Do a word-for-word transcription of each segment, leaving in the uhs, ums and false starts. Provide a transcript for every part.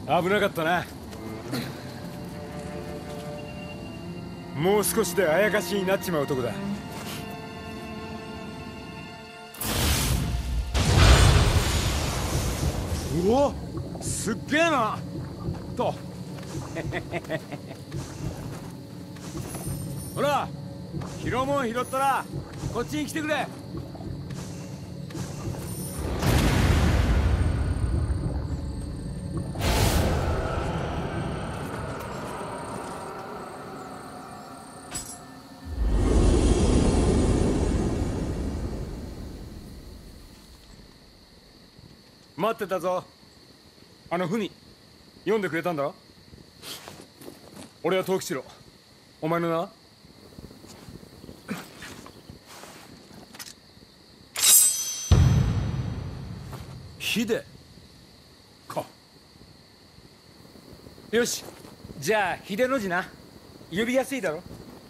危なかったな。もう少しであやかしになっちまうとこだ。うお、すっげえなと。ほら、拾うもん拾ったらこっちに来てくれ。待ってたぞ。あの文読んでくれたんだろ。俺は藤吉郎。お前の名は？秀か。よし、じゃあ秀の字な。呼びやすいだろ。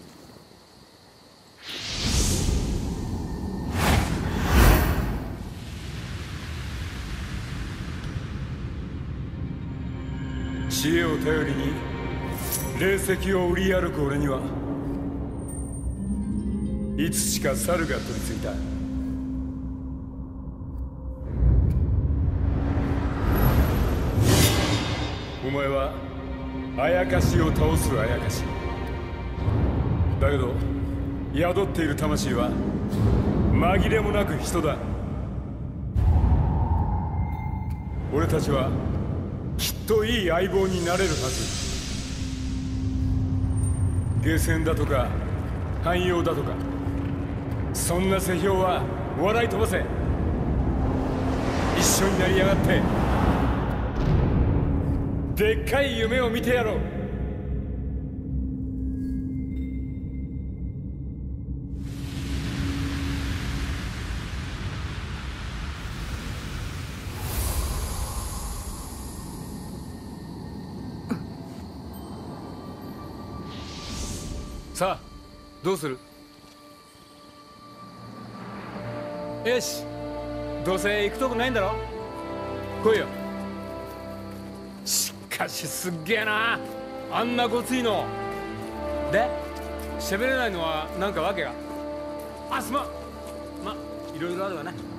知恵を頼りに霊石を売り歩く俺にはいつしか猿が取り付いた。お前はあやかしを倒すあやかしだけど、宿っている魂は紛れもなく人だ。俺たちはきっといい相棒になれるはず。ゲーセンだとか汎用だとか、そんな世評は笑い飛ばせ。一緒になりやがってでっかい夢を見てやろう。さあ、どうする？よし、どうせ行くとこないんだろ。来いよ。しかしすっげえな、あんなごついので。喋れないのは何か訳が？あ、すまん。ま、いろいろあるわな。